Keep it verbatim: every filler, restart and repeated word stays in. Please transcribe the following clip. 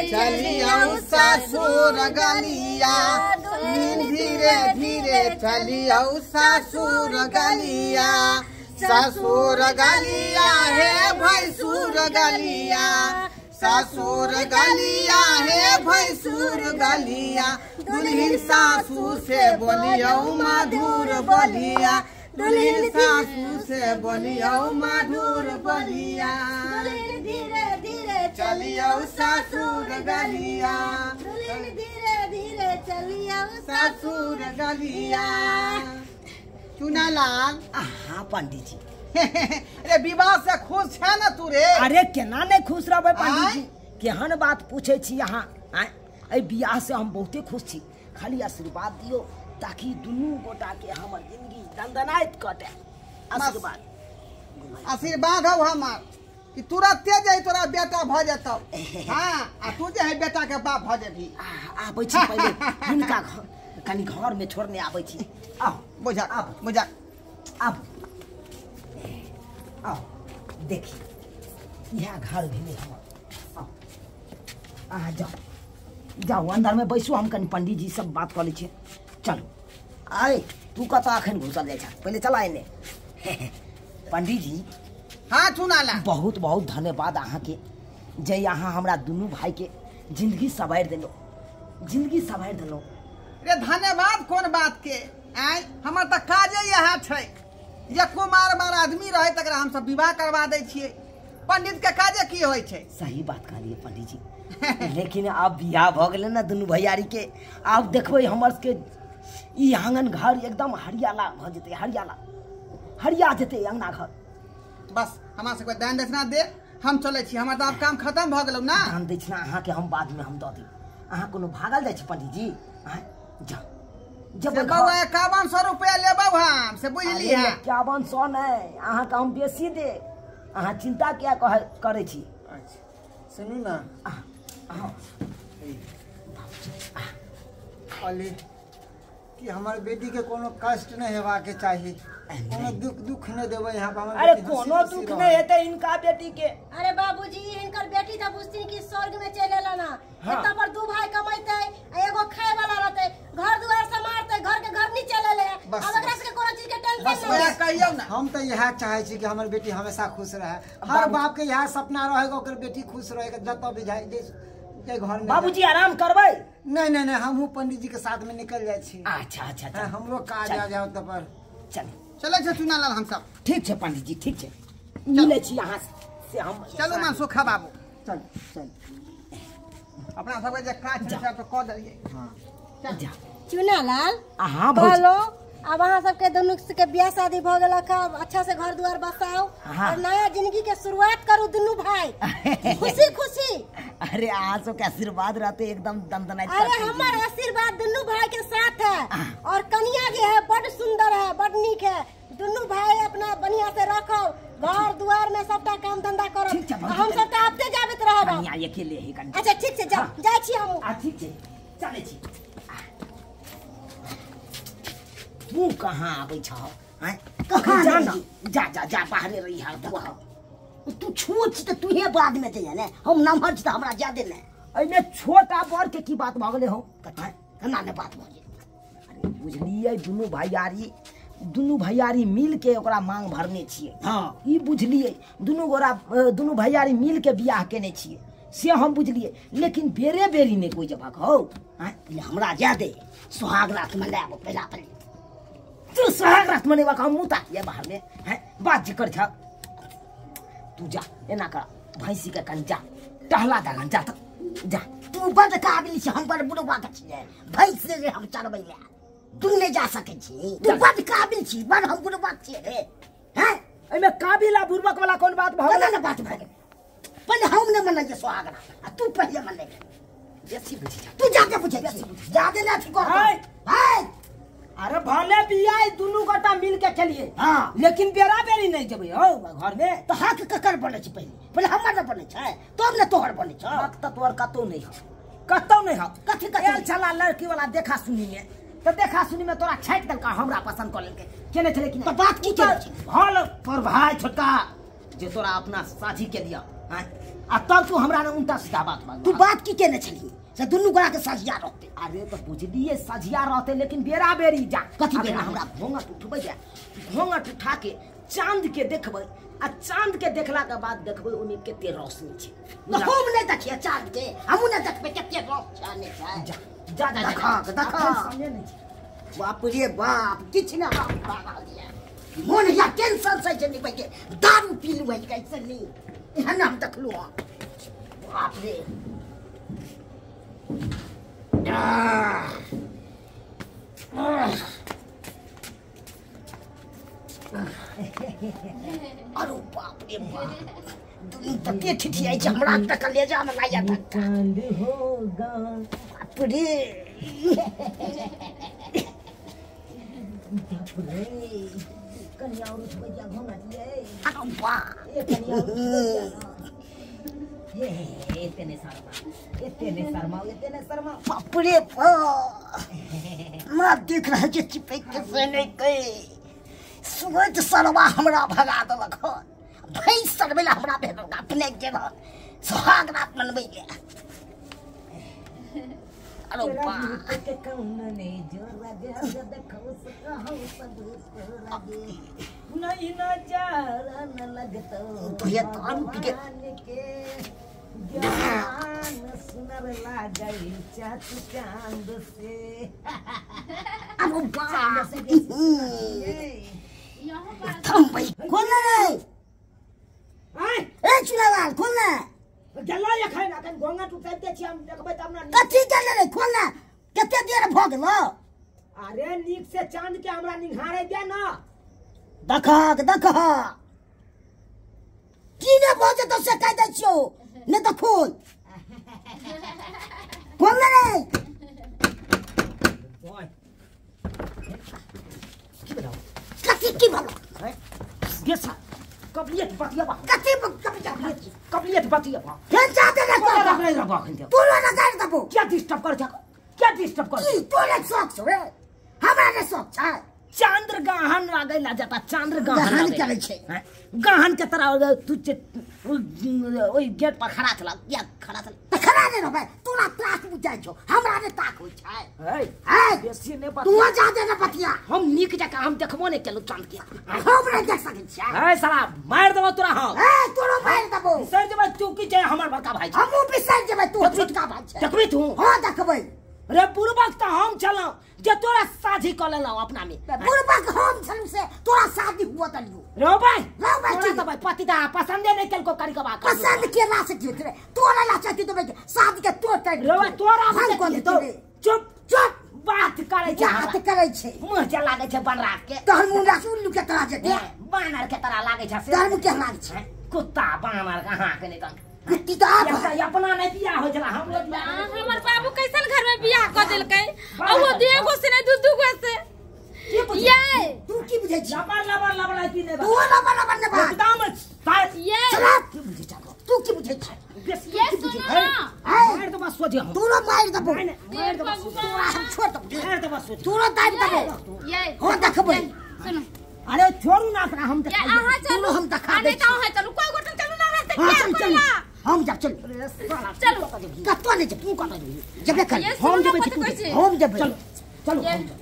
चलियो ससुर गलिया धीरे धीरे चलियो ससुर गलिया ससुर गलिया हे भैंसुर गलिया ससुर गलिया हे भैंसुर गलिया दुल्हन सासू से बोलियो मधुर बोलिया दुल्हन सासू से बोलियो मधुर बोलिया धीरे धीरे चलियो ससुर गलिया धीरे धीरे चलियो ससुर गलिया। चुनालाल हाँ पंडित जी अरे विवाह से खुश है ना तू रे? अरे केना नहीं खुश रहबे पंडित जी, केहन बात पूछे छी यहाँ। आई बियाह से हम बहुते खुश छी, खाली आशीर्वाद दियो ताकि दुनू गोटा के हमर जिंदगी दंदनाइत कटे। आशीर्वाद आशीर्वाद हो हमार कि तुरंते जाई तोरा बेटा भ जतौ। हां आ तू जे है बेटा के बाप भ जेबी। आबै छी पहले हिनका घर कनी घर में छोड़ने आबै छी। आओ बुझा अब बुझा अब आओ देखी यह घर भेले हमर। आओ आ जाओ जाओ अंदर में बैसू, हम कनी पंडित जी सब बात कर लै छी। चलो आए तू कतऽ अखन घुसल जाइ छ, पहले चला एने। पंडित जी हाँ चुनाला बहुत बहुत धन्यवाद अहाँ के जे यहाँ हमरा दुनू भाई के जिंदगी सवार देलो, जिंदगी सवार देलो। रे धन्यवाद कोन बात के आय हमर त काजे यह छै जे कुमार मार आदमी रहे तकरा हम सब विवाह करवा दै छियै। पंडित के काजे की होय छै? सही बात कहलिए पंडित जी। लेकिन अब बियाह भ गेलै ना दुनू भैयारी के, अब देखबै हमर के ई आंगन घर एकदम हरियाला भ जेतै, हरियाला हरिया जेतै अंगना घर। बस हमरा सबके दान दक्षिणा दे, हम चलै छी, हमर त अब काम खत्म भ गेलौ ना। दान दक्षिणा अहाँ के हम बाद में हम द देब। अहाँ कोनो भागल जाइ छी पंडित जी? आय जा जब बउआ इक्यावन सौ रुपया लेबौ हम से बुझली है। इक्यावन सौ नहीं अहाँ के हम बेसी दे, अहाँ चिंता क्या करे छी। अच्छा सुनू ना अली कि हमार बेटी के कोनो कष्ट नहीं हेबा के चाहिए, कोनो दुख दुख नहीं देबे यहाँ पे। अरे कोनो दुख नहीं हेते इनका बेटी के। अरे बाबूजी इनकर बेटी त बुझती कि स्वर्ग में चलेला ना। हाँ। एता पर दू भाई कमाइते एगो खाए वाला रहते, घर दुआर संभालते, घर के घर नहीं चलेले। अब एकरा से कोनो चीज के टेंशन नहीं। कहियो ना हम तो यह चाहे छी कि हमार बेटी हमेशा खुश रहे। हर बाप के यह सपना रहे ओकर बेटी खुश रहे, जत भी जाए जे घर में। बाबूजी आराम करबै? नहीं नहीं नहीं हम पंडित जी के साथ में निकल जाए छी। अच्छा अच्छा अच्छा हमरो काज आ जाओ त पर चल चलै छै चुनालाल हम सब। ठीक छै पंडित जी ठीक छै, मिले छी यहाँ से हम। चलो ना सुखा बाबू चल चल अपना सबके जे काज छै सब क दलिए। हां जा चुनालाल हाँ बोलो अब अहाँ सबके दोनों के ब्याह शादी भ गेला का, अच्छा से घर दुआर बसाओ और नया जिंदगी के शुरुआत करू दुनू भाई खुशी खुशी। अरे अहाँ सब के आशीर्वाद रहते एकदम दंदनाइत। अरे हमार आशीर्वाद दुनू भाई के साथ है और कन्या जी है बड़ सुंदर है, बड़ नीक है। दुनू भाई अपना बढ़िया से रखो, घर दुआर में सबटा काम धंधा करो, हम सब त आते जाबत रहब। कन्या अकेले ही कन्या। अच्छा ठीक छै जा जाय छी हम। आ ठीक छै चलै छी। तू कहाँ आबै छ? हैं कहाँ जा ना जा जा जा बाहरे रही है तू। तू छोट त तू हे बाद में जइया ने, हम नमहर त हमरा ज्यादा ने। एमे छोटा बड़ के की बात भ गेलै हो? केना ने बात भ गेल? अरे बुझलिए दुनू भैयारी दुनू भैयारी मिल के ओकरा मांग भरने छियै। हाँ ई बुझलिए दुनू गोरा दुनू भैयारी मिल के बियाह केने छियै से हम बुझलिए, लेकिन बेरे बेरी ने कोई जगह हो। हैं हमरा ज्यादा सुहाग रात में लेब पहला पहले। तू सुहाग रात मनेवा का मुता ये बाहर में हैं बात जिकर छ। तू जा एना कर भैंसी के कन जा टहला दगन जा त जा। तू बड़ काबिल छी, हम बड़ बुढ़वा के छी, भैंस से हम चरबै ले तू नहीं जा सके छी। तू बड़ काबिल छी, बड़ हम बुढ़वा छी रे। हैं एमे काबिला बुर्बक वाला कौन बात भ गेल? ना बात भ गेल पहले हम ने मने के सुहाग रात, तू पहले मने बेसी बुझी जा। तू जाके पूछे ज्यादा ना तू कर। हाय हाय अरे भले बियाह दुनू गोटा मिल के चलिए। हाँ लेकिन बेरा बेरी नहीं जबे हो घर में। तो हक ककर बने छी पहले पहले हमर न बने छै तब ने तोहर बने छ। हक त तोहर कतौ नहीं हो, कतौ नहीं हो। कथि कथि एल चला लड़की वाला देखा सुनी में तो देखा सुनी में तोरा छाट देलका, हमरा पसंद कर लेलके केने छले कि तो बात की करे छी? हल पर भाई छोटका जे तोरा अपना साथी के दिया हाँ? आ तब तू हमरा ने उल्टा सीधा बात बात तू बात की केने छली से दुनू गोरा के सजिया रहते अरे तो बुझलिए सजिया रहते लेकिन बेरा बेरी जा कथी अब बेरा? हमरा घोंघट उठबै जा घोंघट उठा के चांद के देखबै आ चांद के देखला के बाद देखबै ओमे केते रोशनी छै तो हम नहीं देखिए चांद के हमू नहीं देखबे केते रोशनी छै जा जा जा देखा देखा सामने नहीं छै बाप रे बाप किछ ना बाप पागल दिया मोन या टेंशन से जनी बगे दारू पी लू है कैसे नहीं यहाँ नाम देखलू बाप रे आह, आह, अरे बाप रे बाप दुनू तते ठिठियाई छै हमरा तक कलेजा में लाया था कांड होगा बाप रे कन्या और उठबै जा घोंघट ये अरे बाप ए कन्या और उठबै जा ये एते ने शर्मा एते ने शर्मा एते ने शर्मा बाप रे बाप मैं देख रहा जे चिपक के से नहीं कई सुबह सरवा हमरा भगा देलक भैंस सरवेला हमरा भेल अपने के सुहाग रात मनबै ले अरे बाप के कौन ने जो राजा देखो सकहो सब राजे नहीं नजर न लगतो तो ये कान के ज्ञान सुनर लागई चाँद चांद से अरे बाप थम भाई खोल रे आय ए चुनावाल खोल ना गल्ला या खाना कन गोंगा तू कहते छी हम देखबै त हमरा कथी कर रे खोल ना कते देर भ गेलो अरे नीक से चांद के हमरा निहारे दे ना देखा देखा की ने बजे तो से कह दै छियो ने तो खोल खोल रे ओए की बताओ कथी की भलो गेसा कबलियत बतिया बा कथी कथी कबलियत बतिया बा क्या चाहते ना कोला कर नहीं रबा खंदे तू ना कर दबो क्या डिस्टर्ब कर जा क्या डिस्टर्ब कर की तोरे शौक छौ रे हमरा ने शौक छै चांद्र गहन लागे ला जाता चांद्र गहन गहन लागे। करे छै हैं? गहन के तरह तू चे- ओ- ओई गेट पर खड़ा छला या खड़ा छला त खड़ा ने रहबे तोरा ताक बुझाइ छौ हमरा ने ताक होय छै है है बेसी ने तू बतिया जा दे ना बतिया हम नीक जका हम देखबो ने केलु चांद के हम नहीं देख सकै छियै है साला मार देबो तोरा हम ए तोरो मार दबो सर जब तू की जे हमर बड़का भाई छै हमहू बिसर जेबै तू छोटका भाई छै देखबी तू हां देखबै रे पूर्वक त हम चलौ जे तोरा साझी क लेलौ अपना में बुढ़बक हम छलू से तोरा शादी हुआ तलियो रो भाई रो भाई, तोरा त भाई पति दा पसंदे नहीं केल को करी के बात पसंद के ला से कियो रे तोरा ला चाहती तो भाई शादी के तो टाइम रो भाई तोरा हम हम कोन तो तो चुप चुप बात करे छै बात करे छै मुंह जे लागे छै बनरात के तोहर मुंडा सुल्लू के तरह जेते बानर के तरह लागे छै से तोहर मुंह के लाग छै कुत्ता बानर कहां के नहीं कुत्ती तो आप या अपना नहीं बियाह हो जला हम लोग हमर बाबू कैसन घर में बियाह कर देलकै आ वो देगो से नहीं दू दू गो से ये तू की बुझै छी लबर लबर लबर आई ने तू ना बना बना बा एकदम साथ ये चला की बुझै छी तू की बुझै छी ये सुनो ना मार दो बस सोचे हम तू ना मार दबो मार दो बस तोरा हम छोड़ दबो मार दो बस सोचे तू ना दाब दबो ये हो देखबै सुनो अरे छोड़ू ना करा हम ये आहा चलो तू हम दिखा आने दे तो है चलो कोई गोटन चलो ना रहते हां क्या चल चल कोला हम जा चल चलो कतो ने तू कतो जबे कर ये हम सुनो जबे पता कैसे हम जबे चलो चलो ये